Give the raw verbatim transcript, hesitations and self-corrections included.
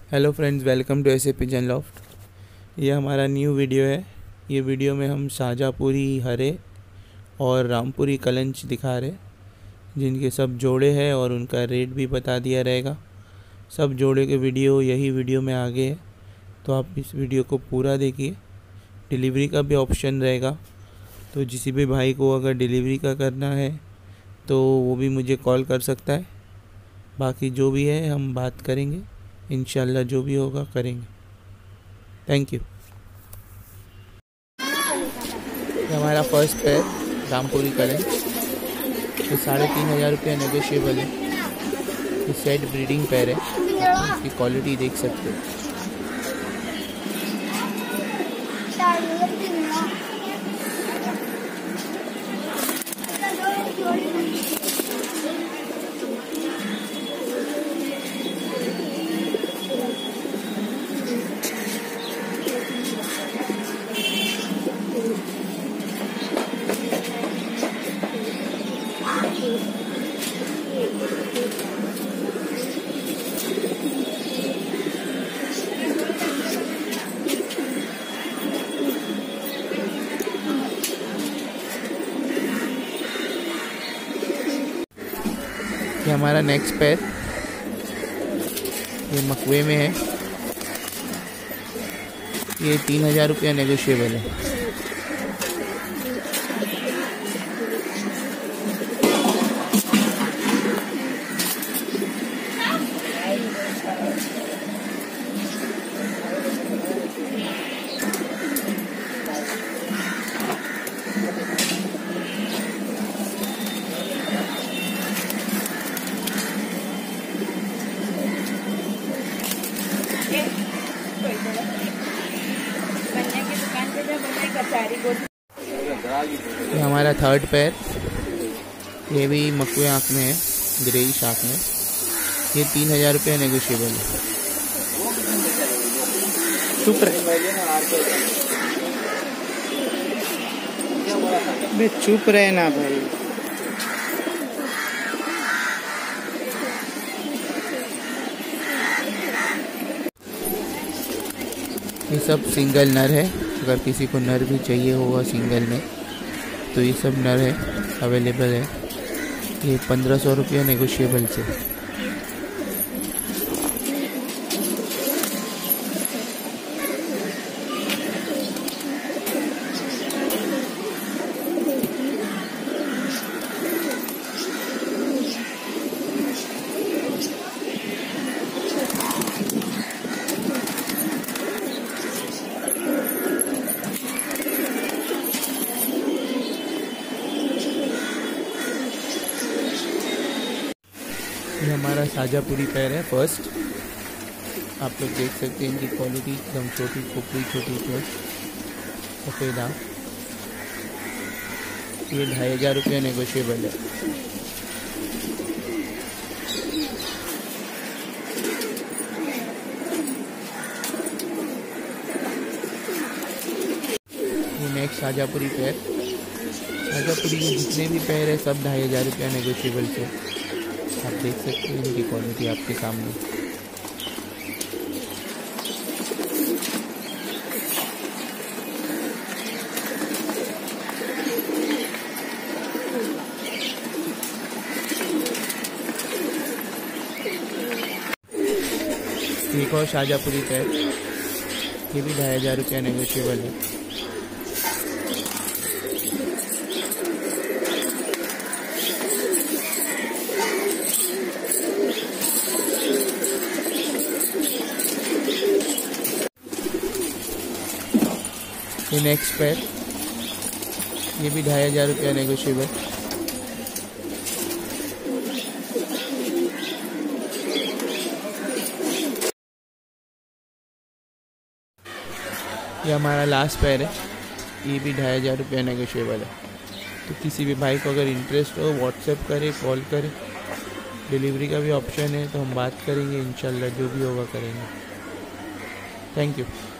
Hello friends, welcome to S A pigeon loft. ये हमारा new video है। ये वीडियो में हम शाहजहाँपुरी हरे और रामपुरी कलंच दिखा रहे, जिनके सब जोड़े हैं और उनका रेट भी बता दिया रहेगा। सब जोड़े के वीडियो यही वीडियो में आगे है, तो आप इस वीडियो को पूरा देखिए। डिलीवरी का भी ऑप्शन रहेगा, तो किसी भी भाई को अगर डिलीवरी का करना है तो वो भी मुझे कॉल कर सकता है। बाकी जो भी है हम बात करेंगे, इंशाल्लाह जो भी होगा करेंगे। Thank you. ये हमारा फर्स्ट पैर रामपुरी कलंच, ये साढ़े तीन हज़ार रुपया नेगोशिएबल है। ये सेट ब्रीडिंग पैर है, इसकी क्वालिटी देख सकते हो। ये हमारा नेक्स्ट पैर, ये मकवे में है। ये तीन हज़ार रुपया नेगोशिएबल है। ये हमारा थर्ड पैर, ये भी मकवे आँख में है, ग्रेइश आँख में। ये तीन हज़ार रुपया नेगोशिएबल है। चुप रहे बे, चुप रहे ना भाई। ये सब सिंगल नर है, अगर किसी को नर भी चाहिए होगा सिंगल में तो ये सब नर है, अवेलेबल है। ये पंद्रह सौ रुपया नेगोशिएबल से। ये हमारा शाहजहाँपुरी पैर है फर्स्ट। आप लोग देख सकते हैं इनकी क्वालिटी एकदम छोटी खोपड़ी, छोटी चोट, सफ़ेद आँख। ये ढाई हज़ार रुपया नेगोशिएबल है। ये नेक्स्ट शाहजहाँपुरी पैर। शाहजहाँपुरी के जितने भी पैर है सब ढाई हज़ार रुपया नेगोशिएबल से। आप देख सकते हैं इनकी क्वालिटी आपके सामने। एक और शाहजहाँपुरी पैर, ये भी ढाई हज़ार रुपया नेगोशिएबल है। ये नेक्स्ट पैर, ये भी ढाई हज़ार रुपया नेगोशिएबल। ये हमारा लास्ट पैर है, ये भी ढाई हज़ार रुपया नेगोशिएबल है। तो किसी भी भाई को अगर इंटरेस्ट हो व्हाट्सएप करे, कॉल करे। डिलीवरी का भी ऑप्शन है, तो हम बात करेंगे, इंशाल्लाह जो भी होगा करेंगे। Thank you.